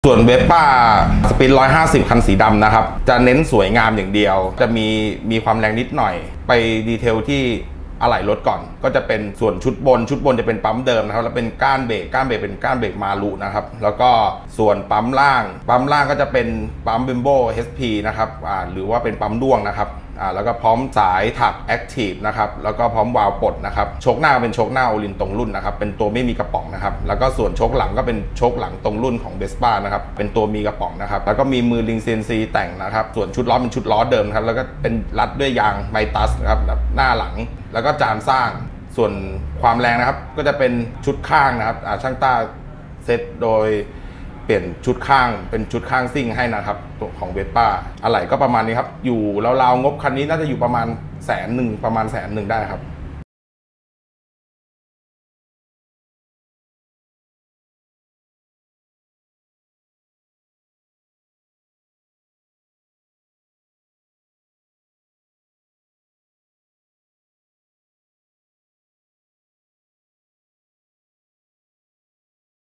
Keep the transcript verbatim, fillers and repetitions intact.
ส่วนเวสป้าสปินหนึ่งร้อยห้าสิบคันสีดำนะครับจะเน้นสวยงามอย่างเดียวจะมีมีความแรงนิดหน่อยไปดีเทลที่อะไหล่รถก่อนก็จะเป็นส่วนชุดบนชุดบนจะเป็นปั๊มเดิมนะครับแล้วเป็นก้านเบรกก้านเบรกเป็นก้านเบรกมารุนะครับแล้วก็ส่วนปั๊มล่างปั๊มล่างก็จะเป็นปั๊ม Bimbo เอช พี นะครับอ่าหรือว่าเป็นปั๊มด้วงนะครับอ่าแล้วก็พร้อมสายถัก Active นะครับแล้วก็พร้อมวาล์วปลดนะครับโชคหน้าเป็นโชคหน้าโอลินตรงรุ่นนะครับเป็นตัวไม่มีกระป๋องนะครับแล้วก็ส่วนโชคหลังก็เป็นโชคหลังตรงรุ่นของ Vespa นะครับเป็นตัวมีกระป๋องนะครับแล้วก็มีมือลิง ซี เอ็น ซี แต่งนะครับส่วนชุดล้อเป็นชุดล้อเดิมครับแล้วก็เป็นรัดด้วยยางไมตัสนะครับแบบหน้าหลังแล้วก็จานสร้างส่วนความแรงนะครับก็จะเป็นชุดข้างนะครับช่างต้าเซตโดยเปลี่ยนชุดข้างเป็นชุดข้างซิ่งให้นะครับตัวของเวสป้าอะไหล่ก็ประมาณนี้ครับอยู่ราวๆงบคันนี้น่าจะอยู่ประมาณแสนหนึ่งประมาณแสนหนึ่งได้ครับ